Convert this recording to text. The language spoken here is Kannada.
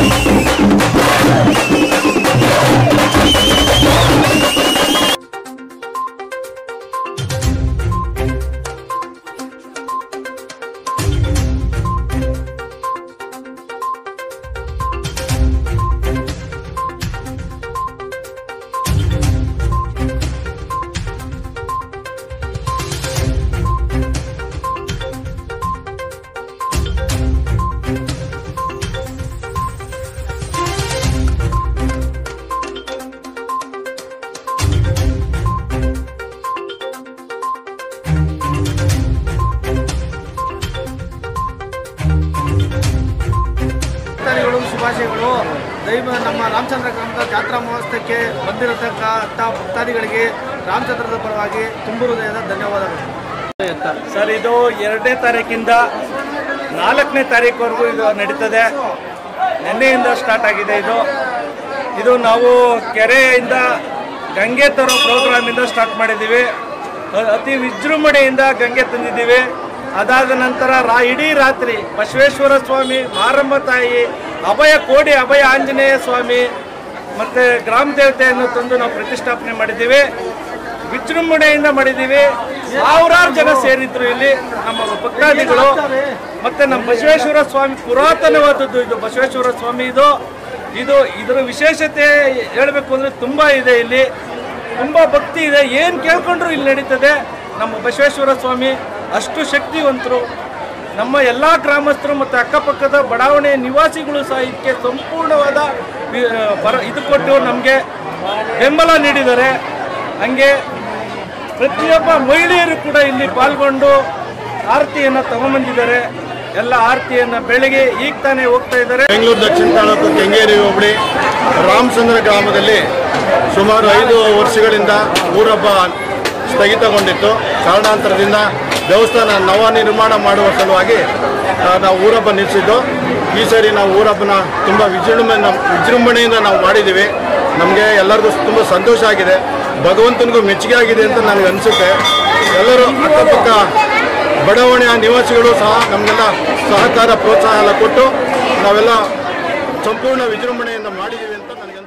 ಶುಭಾಶಯಗಳು. ದೈವ ನಮ್ಮ ರಾಮಚಂದ್ರ ಗ್ರಾಮದ ಜಾತ್ರಾ ಮಹೋತ್ಸವಕ್ಕೆ ಬಂದಿರತಕ್ಕಂಥ ಭಕ್ತಾದಿಗಳಿಗೆ ರಾಮಚಂದ್ರದ ಪರವಾಗಿ ತುಂಬು ಹೃದಯದ ಧನ್ಯವಾದಗಳು. ಸರ್, ಇದು 2ನೇ ತಾರೀಕಿಂದ 4ನೇ ತಾರೀಕುವರೆಗೂ ಇದು ನಡೀತದೆ. ನಿನ್ನೆಯಿಂದ ಸ್ಟಾರ್ಟ್ ಆಗಿದೆ. ಇದು ನಾವು ಕೆರೆಯಿಂದ ಗಂಗೆ ತರೋ ಪ್ರೋಗ್ರಾಮಿಂದ ಸ್ಟಾರ್ಟ್ ಮಾಡಿದ್ದೀವಿ. ಅತಿ ವಿಜೃಂಭಣೆಯಿಂದ ಗಂಗೆ ತಂದಿದ್ದೀವಿ. ಅದಾದ ನಂತರ ಇಡೀ ರಾತ್ರಿ ಬಸವೇಶ್ವರ ಸ್ವಾಮಿ, ಮಾರಮ್ಮ ತಾಯಿ, ಕೋಡಿ ಅಭಯ ಆಂಜನೇಯ ಸ್ವಾಮಿ ಮತ್ತು ಗ್ರಾಮ ದೇವತೆಯನ್ನು ತಂದು ನಾವು ಪ್ರತಿಷ್ಠಾಪನೆ ಮಾಡಿದ್ದೀವಿ. ವಿಜೃಂಭಣೆಯಿಂದ ಮಾಡಿದ್ದೀವಿ. ಸಾವಿರಾರು ಜನ ಸೇರಿದ್ರು ಇಲ್ಲಿ ನಮ್ಮ ಭಕ್ತಾದಿಗಳು. ಮತ್ತು ನಮ್ಮ ಬಸವೇಶ್ವರ ಸ್ವಾಮಿ ಪುರಾತನವಾದದ್ದು ಇದು ಬಸವೇಶ್ವರ ಸ್ವಾಮಿ. ಇದರ ವಿಶೇಷತೆ ಹೇಳಬೇಕು ಅಂದರೆ ತುಂಬ ಇದೆ. ಇಲ್ಲಿ ತುಂಬ ಭಕ್ತಿ ಇದೆ. ಏನು ಕೇಳ್ಕೊಂಡ್ರು ಇಲ್ಲಿ ನಡೀತದೆ. ನಮ್ಮ ಬಸವೇಶ್ವರ ಸ್ವಾಮಿ ಅಷ್ಟು ಶಕ್ತಿವಂತರು. ನಮ್ಮ ಎಲ್ಲ ಗ್ರಾಮಸ್ಥರು ಮತ್ತು ಅಕ್ಕಪಕ್ಕದ ಬಡಾವಣೆಯ ನಿವಾಸಿಗಳು ಸಹ ಇದಕ್ಕೆ ಸಂಪೂರ್ಣವಾದ ಇದು ಕೊಟ್ಟು ನಮಗೆ ಬೆಂಬಲ ನೀಡಿದ್ದಾರೆ. ಹಾಗೆ ಪ್ರತಿಯೊಬ್ಬ ಮಹಿಳೆಯರು ಕೂಡ ಇಲ್ಲಿ ಪಾಲ್ಗೊಂಡು ಆರತಿಯನ್ನು ತಗೊಂಬಂದಿದ್ದಾರೆ. ಎಲ್ಲ ಆರತಿಯನ್ನು ಬೆಳಗ್ಗೆ ಈಗ ತಾನೇ ಹೋಗ್ತಾ ಇದ್ದಾರೆ. ಬೆಂಗಳೂರು ದಕ್ಷಿಣ ತಾಲೂಕು ಕೆಂಗೇರಿ ಹೋಬಳಿ ರಾಮಚಂದ್ರ ಗ್ರಾಮದಲ್ಲಿ ಸುಮಾರು 5 ವರ್ಷಗಳಿಂದ ಊರಹಬ್ಬ ಸ್ಥಗಿತಗೊಂಡಿತ್ತು. ಕಾರಣಾಂತರದಿಂದ ದೇವಸ್ಥಾನ ನವ ನಿರ್ಮಾಣ ಮಾಡುವ ಸಲುವಾಗಿ ನಾವು ಊರಹಬ್ಬ ನಿಲ್ಲಿಸಿದ್ದು. ಈ ಸಾರಿ ನಾವು ಊರಹಬ್ಬನ ತುಂಬ ವಿಜೃಂಭಣೆಯಿಂದ ನಾವು ಮಾಡಿದ್ದೀವಿ. ನಮಗೆ ಎಲ್ಲರಿಗೂ ತುಂಬ ಸಂತೋಷ ಆಗಿದೆ. ಭಗವಂತನಿಗೂ ಮೆಚ್ಚುಗೆ ಆಗಿದೆ ಅಂತ ನನಗೆ ಅನಿಸುತ್ತೆ. ಎಲ್ಲರೂ ಅಕ್ಕಪಕ್ಕ ಬಡಾವಣೆಯ ನಿವಾಸಿಗಳು ಸಹ ನಮಗೆಲ್ಲ ಸಹಕಾರ ಪ್ರೋತ್ಸಾಹ ಎಲ್ಲ ಕೊಟ್ಟು ನಾವೆಲ್ಲ ಸಂಪೂರ್ಣ ವಿಜೃಂಭಣೆಯಿಂದ ಮಾಡಿದ್ದೀವಿ ಅಂತ ನನಗೆ